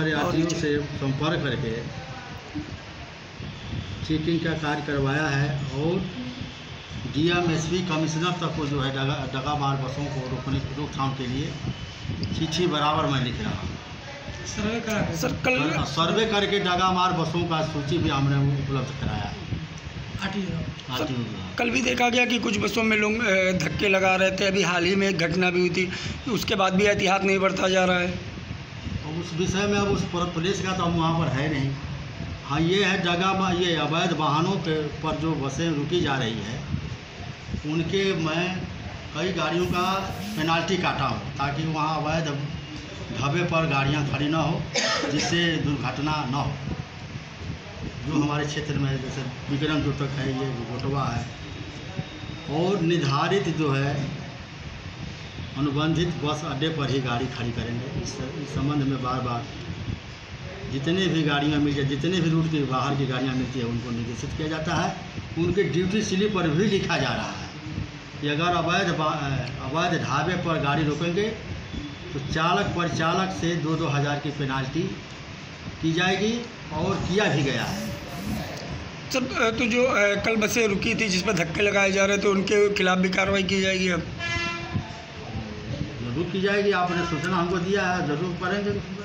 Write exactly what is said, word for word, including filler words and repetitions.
पर यात्रियों से संपर्क करके चेकिंग का कार्य करवाया है और डीएम एसपी कमिश्नर तक को जो है डगा डगामार बसों को रोकने रोकथाम के लिए चिट्ठी बराबर मैं लिख रहा हूँ। सर्वे करा सर कल सर्वे करके डगामार बसों का सूची भी हमने उपलब्ध कराया है। कल भी देखा गया कि कुछ बसों में लोग धक्के लगा रहे थे। अभी हाल ही में एक घटना भी हुई थी, उसके बाद भी एहतियात नहीं बरता जा रहा है। अब उस विषय में अब उस प्लेस का तो हम वहाँ पर है नहीं। हाँ, ये है जगह ये अवैध वाहनों के पर जो बसें रुकी जा रही है उनके मैं कई गाड़ियों का पेनाल्टी काटा हूँ ताकि वहाँ अवैध ढाबे पर गाड़ियाँ खड़ी ना हो, जिससे दुर्घटना ना हो। जो हमारे क्षेत्र में जैसे विक्रम जो तक है, ये गोटवा है, और निर्धारित जो है अनुबंधित बस अड्डे पर ही गाड़ी खड़ी करेंगे। इस, इस संबंध में बार बार जितने भी गाड़ियाँ मिल जाए, जितने भी रूट की बाहर की गाड़ियाँ मिलती है उनको निर्देशित किया जाता है। उनके ड्यूटी स्लिप पर भी लिखा जा रहा है कि अगर अवैध अवैध ढाबे पर गाड़ी रोकेंगे तो चालक परिचालक से दो दो हज़ार की पेनाल्टी की जाएगी और किया भी गया है। सर तो जो कल बसें रुकी थी जिस पर धक्के लगाए जा रहे थे उनके खिलाफ भी कार्रवाई की जाएगी? अब जरूर की जाएगी। आपने सूचना हमको दिया है, जरूर करेंगे।